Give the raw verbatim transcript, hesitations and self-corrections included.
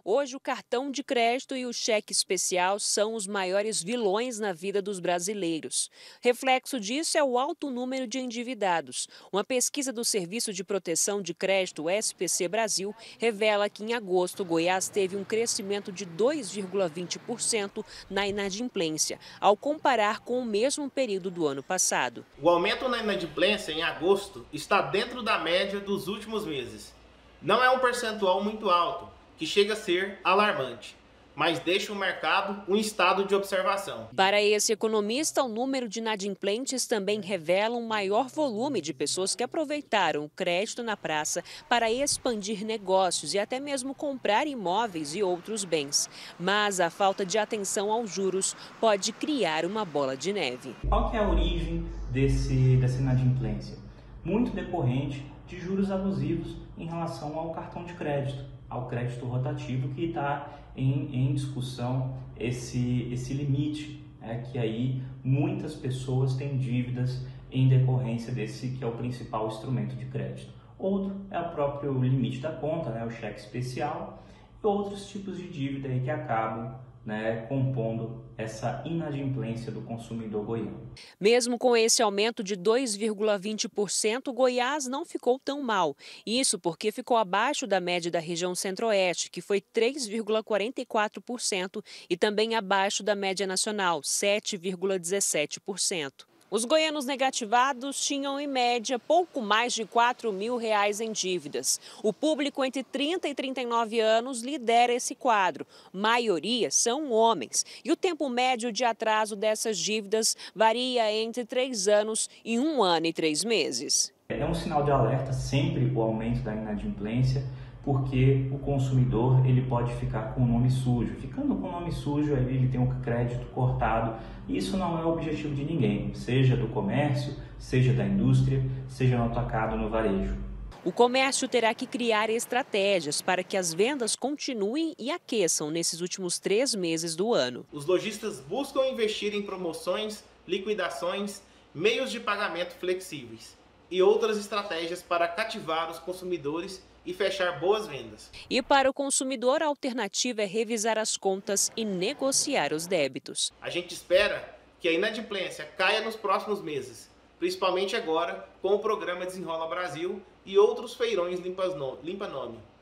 Hoje, o cartão de crédito e o cheque especial são os maiores vilões na vida dos brasileiros. Reflexo disso é o alto número de endividados. Uma pesquisa do Serviço de Proteção de Crédito S P C Brasil revela que em agosto Goiás teve um crescimento de dois vírgula vinte por cento na inadimplência, ao comparar com o mesmo período do ano passado. O aumento na inadimplência em agosto está dentro da média dos últimos meses. Não é um percentual muito alto, que chega a ser alarmante, mas deixa o mercado em estado de observação. Para esse economista, o número de inadimplentes também revela um maior volume de pessoas que aproveitaram o crédito na praça para expandir negócios e até mesmo comprar imóveis e outros bens. Mas a falta de atenção aos juros pode criar uma bola de neve. Qual que é a origem desse, dessa inadimplência? Muito decorrente de juros abusivos em relação ao cartão de crédito, ao crédito rotativo, que está em, em discussão esse, esse limite, é que aí muitas pessoas têm dívidas em decorrência desse que é o principal instrumento de crédito. Outro é o próprio limite da conta, né, o cheque especial, e outros tipos de dívida aí que acabam Né, compondo essa inadimplência do consumidor goiano. Mesmo com esse aumento de dois vírgula vinte por cento, Goiás não ficou tão mal. Isso porque ficou abaixo da média da região centro-oeste, que foi três vírgula quarenta e quatro por cento, e também abaixo da média nacional, sete vírgula dezessete por cento. Os goianos negativados tinham, em média, pouco mais de quatro mil reais em dívidas. O público entre trinta e trinta e nove anos lidera esse quadro. Maioria são homens. E o tempo médio de atraso dessas dívidas varia entre três anos e um ano e três meses. É um sinal de alerta sempre o aumento da inadimplência, porque o consumidor ele pode ficar com o nome sujo. Ficando com o nome sujo, aí ele tem um crédito cortado. Isso não é o objetivo de ninguém, seja do comércio, seja da indústria, seja no atacado, no varejo. O comércio terá que criar estratégias para que as vendas continuem e aqueçam nesses últimos três meses do ano. Os lojistas buscam investir em promoções, liquidações, meios de pagamento flexíveis e outras estratégias para cativar os consumidores e fechar boas vendas. E para o consumidor, a alternativa é revisar as contas e negociar os débitos. A gente espera que a inadimplência caia nos próximos meses, principalmente agora com o programa Desenrola Brasil e outros feirões Limpa Nome.